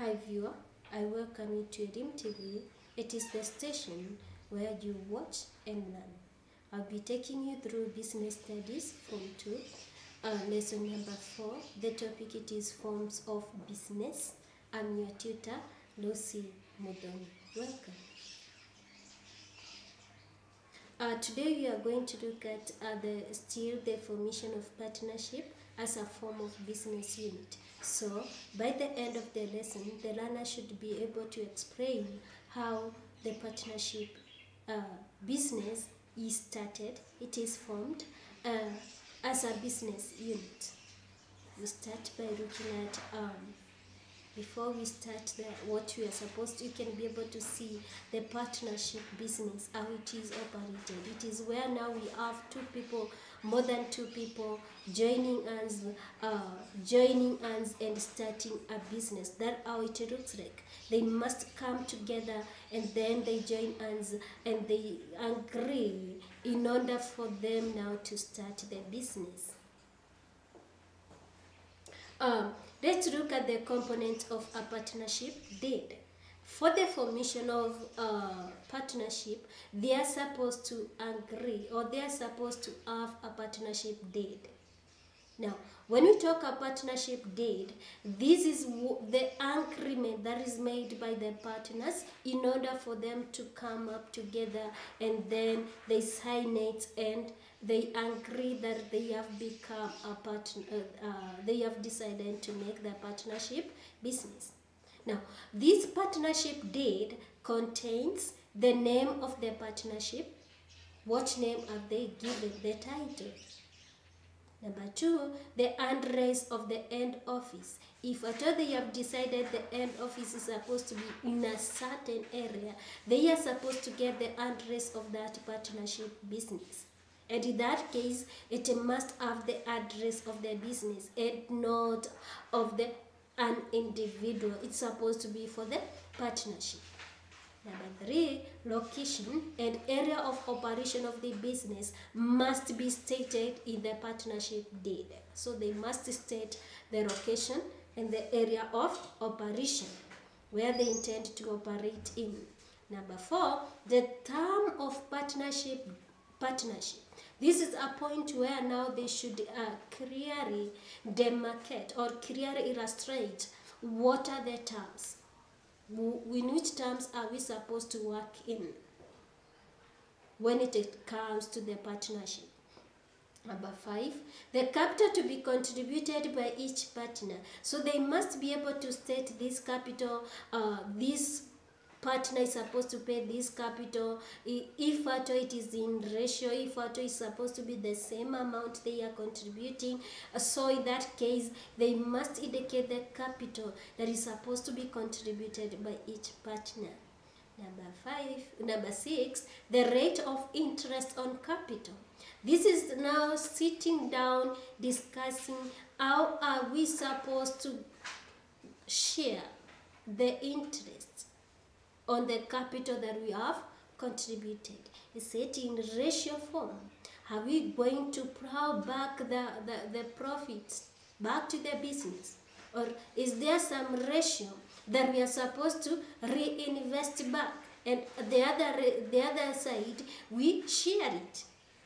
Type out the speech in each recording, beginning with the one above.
Hi viewer, I welcome you to Elim TV. It is the station where you watch and learn. I'll be taking you through business studies form 2, lesson number 4. The topic it is forms of business. I'm your tutor, Lucy Mudon. Welcome. Today we are going to look at the formation of partnership as a form of business unit. So by the end of the lesson, the learner should be able to explain how the partnership business is started. It is formed as a business unit. We start by looking at before we start what we are supposed to, you can be able to see the partnership business, how it is operated. It is where now we have two people, more than two people joining hands and starting a business. That's how it looks like. They must come together and then they join hands and they agree in order for them now to start the business. Let's look at the components of a partnership deed. For the formation of partnership, they are supposed to agree or they are supposed to have a partnership deed. Now, when we talk about partnership deed, this is the agreement that is made by the partners in order for them to come up together and then they sign it and they agree that they have become a partner, they have decided to make the partnership business. Now, this partnership deed contains the name of the partnership. What name have they given the title? Number 2, the address of the end office. If at all they have decided the end office is supposed to be in a certain area, they are supposed to get the address of that partnership business. And in that case, it must have the address of the business and not of an individual. It's supposed to be for the partnership. Number 3, location and area of operation of the business must be stated in the partnership deed. So they must state the location and the area of operation where they intend to operate in. Number 4, the term of partnership. This is a point where now they should clearly demarcate or clearly illustrate what are the terms. In which terms are we supposed to work in when it comes to the partnership? Number 5, the capital to be contributed by each partner. So they must be able to state this capital, this partner is supposed to pay this capital, if at all it is in ratio, if at all it's supposed to be the same amount they are contributing. So in that case, they must indicate the capital that is supposed to be contributed by each partner. Number 6, the rate of interest on capital. This is now sitting down, discussing how are we supposed to share the interest on the capital that we have contributed. Is it in ratio form? Are we going to plow back the profits back to the business? Or is there some ratio that we are supposed to reinvest back and the other side we share it?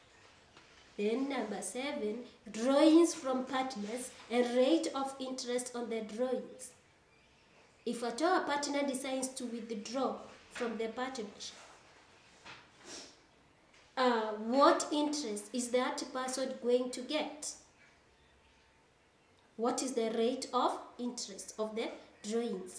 Then number 7, drawings from partners and rate of interest on the drawings. If at all a partner decides to withdraw from the partnership, what interest is that person going to get? What is the rate of interest of the drawings?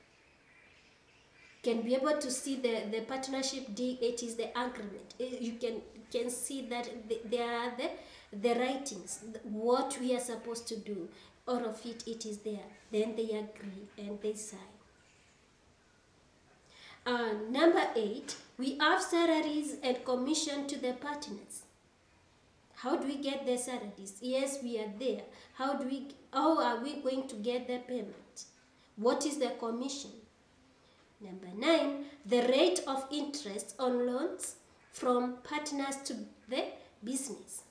Can be able to see the partnership deed. It is the agreement. You can see that there are the writings, what we are supposed to do. All of it is there. Then they agree and they sign. Number 8, we have salaries and commission to the partners. How do we get the salaries? Yes, we are there. How are we going to get the payment? What is the commission? Number 9, the rate of interest on loans from partners to the business.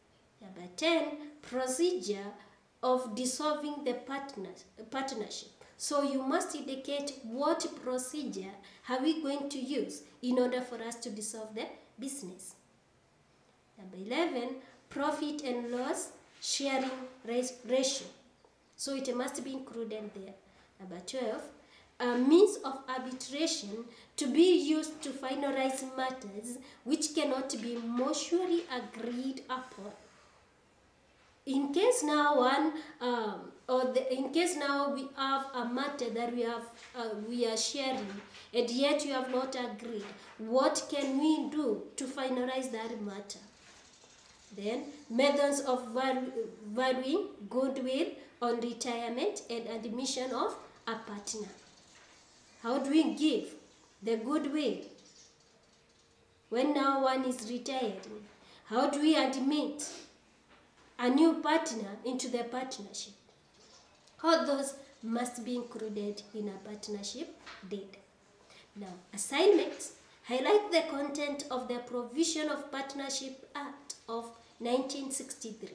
Number 10, procedure of dissolving the partnership. So you must indicate what procedure are we going to use in order for us to dissolve the business. Number 11, profit and loss sharing ratio. So it must be included there. Number 12, a means of arbitration to be used to finalize matters which cannot be mutually agreed upon. In case now in case now we have a matter that we are sharing, and yet you have not agreed, what can we do to finalize that matter? Then methods of valuing goodwill on retirement and admission of a partner. How do we give the goodwill when now one is retiring? How do we admit a new partner into the partnership? All those must be included in a partnership deed. Now, assignments. Highlight the content of the Provision of Partnership Act of 1963.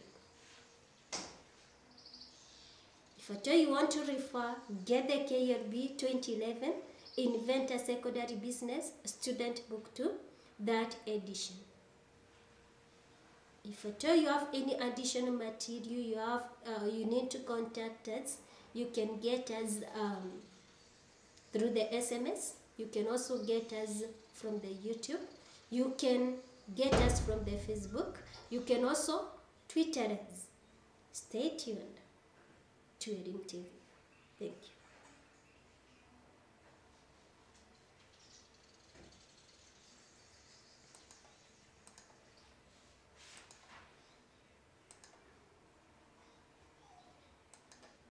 If at all you want to refer, get the KLB 2011 Inventor Secondary Business Student Book 2, that edition. If at all you have any additional material you need to contact us, you can get us through the SMS. You can also get us from the YouTube. You can get us from the Facebook. You can also Twitter us. Stay tuned to Elim TV. Thank you.